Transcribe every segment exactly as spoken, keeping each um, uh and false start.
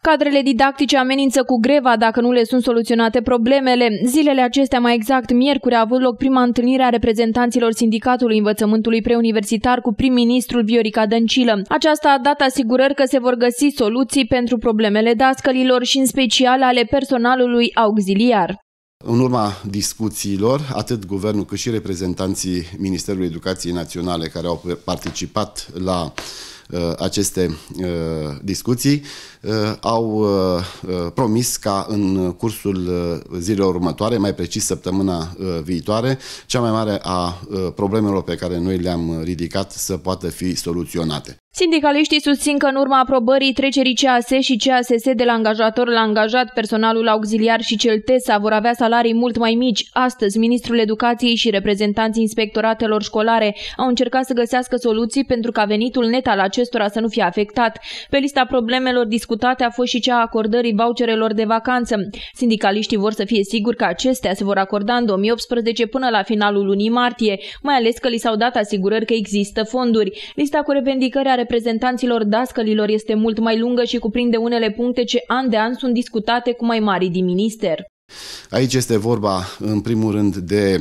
Cadrele didactice amenință cu greva dacă nu le sunt soluționate problemele. Zilele acestea, mai exact miercuri, a avut loc prima întâlnire a reprezentanților Sindicatului Învățământului Preuniversitar cu prim-ministrul Viorica Dăncilă. Aceasta a dat asigurări că se vor găsi soluții pentru problemele dascălilor și în special ale personalului auxiliar. În urma discuțiilor, atât guvernul cât și reprezentanții Ministerului Educației Naționale care au participat la uh, aceste uh, discuții uh, au uh, promis ca în cursul uh, zilelor următoare, mai precis săptămâna uh, viitoare, cea mai mare a uh, problemelor pe care noi le-am ridicat să poată fi soluționate. Sindicaliștii susțin că în urma aprobării trecerii C A S și C A S S de la angajator la angajat, personalul auxiliar și cel T E S A vor avea salarii mult mai mici. Astăzi, ministrul Educației și reprezentanții inspectoratelor școlare au încercat să găsească soluții pentru ca venitul net al acestora să nu fie afectat. Pe lista problemelor discutate a fost și cea a acordării voucherelor de vacanță. Sindicaliștii vor să fie siguri că acestea se vor acorda în două mii optsprezece până la finalul lunii martie, mai ales că li s-au dat asigurări că există fonduri. Lista cu revendicări are reprezentanților dascălilor este mult mai lungă și cuprinde unele puncte ce an de an sunt discutate cu mai mari din minister. Aici este vorba în primul rând de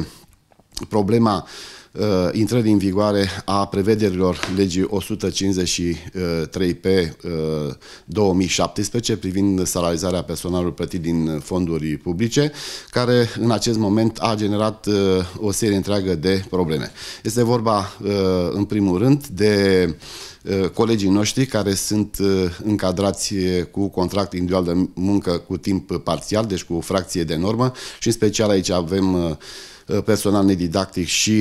problema uh, intrării în vigoare a prevederilor legii o sută cincizeci și trei pe uh, două mii șaptesprezece privind salarizarea personalului plătit din fonduri publice, care în acest moment a generat uh, o serie întreagă de probleme. Este vorba uh, în primul rând de colegii noștri care sunt încadrați cu contract individual de muncă cu timp parțial, deci cu fracție de normă, și în special aici avem personal nedidactic și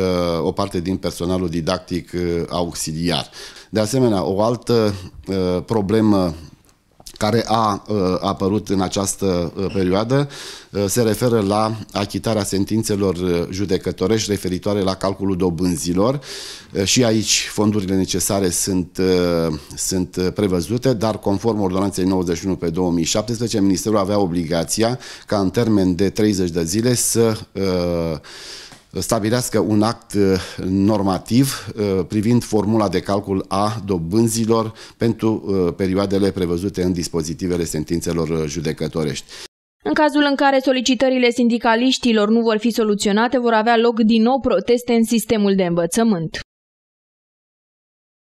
o parte din personalul didactic auxiliar. De asemenea, o altă problemă care a uh, apărut în această uh, perioadă uh, se referă la achitarea sentințelor judecătorești referitoare la calculul dobânzilor. Uh, și aici fondurile necesare sunt, uh, sunt prevăzute, dar conform ordonanței nouăzeci și unu pe două mii șaptesprezece, Ministerul avea obligația ca în termen de treizeci de zile să uh, stabilească un act normativ privind formula de calcul a dobânzilor pentru perioadele prevăzute în dispozitivele sentințelor judecătorești. În cazul în care solicitările sindicaliștilor nu vor fi soluționate, vor avea loc din nou proteste în sistemul de învățământ.